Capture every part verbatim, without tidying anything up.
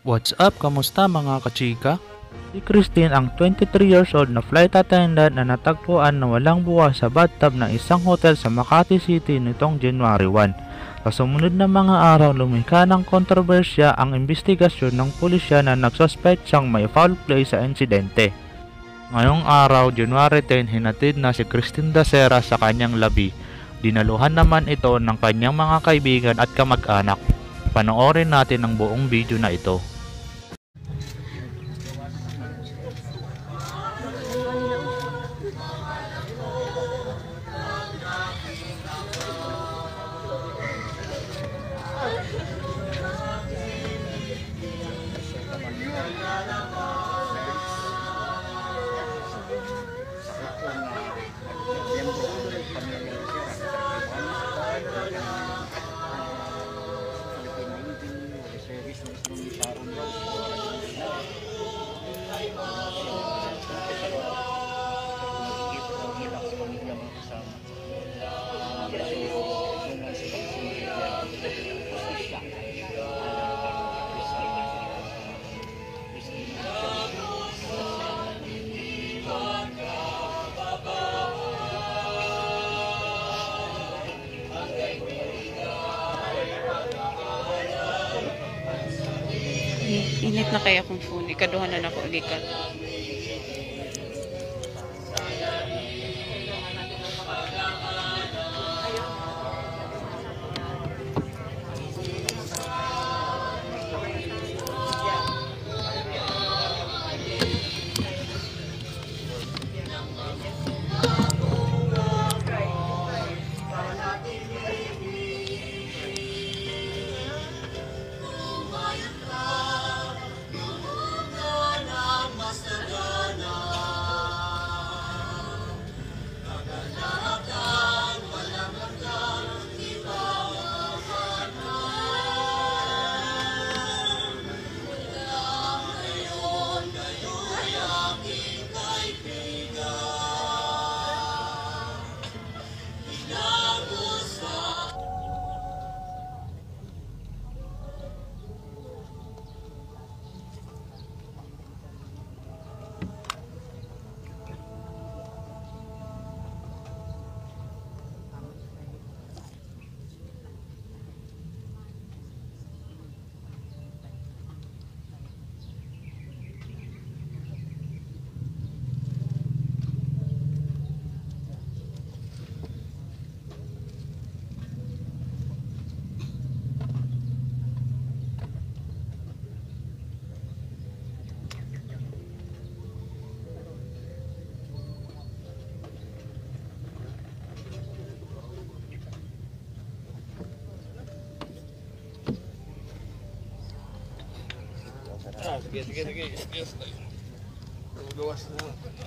What's up? Kamusta mga kachika? Si Christine ang twenty-three years old na flight attendant na natagpuan na walang buwas sa bathtub ng isang hotel sa Makati City nitong January one. Sa sumunod na mga araw, lumikha ng kontrobersya ang investigasyon ng pulisya na nagsuspetsang may foul play sa insidente. Ngayong araw, January tenth, hinatid na si Christine Dacera sa kanyang labi. Dinaluhan naman ito ng kanyang mga kaibigan at kamag-anak. Panoorin natin ang buong video na ito. Init na kaya akong phone. Ikaduhan na ako ulikat. Ah, sige, sige, sige. Yes, luwas na.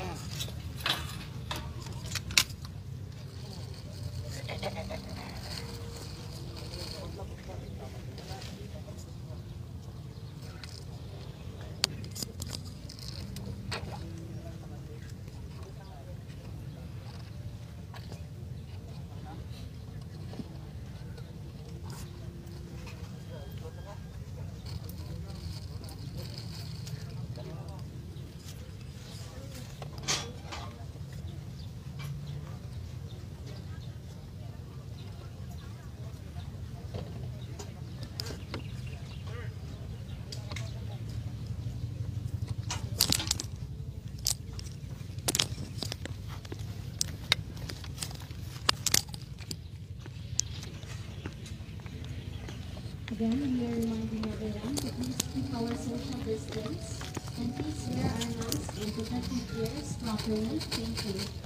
Again, we are reminding everyone to please keep our social distance and please wear our masks and protective gears properly. Thank you.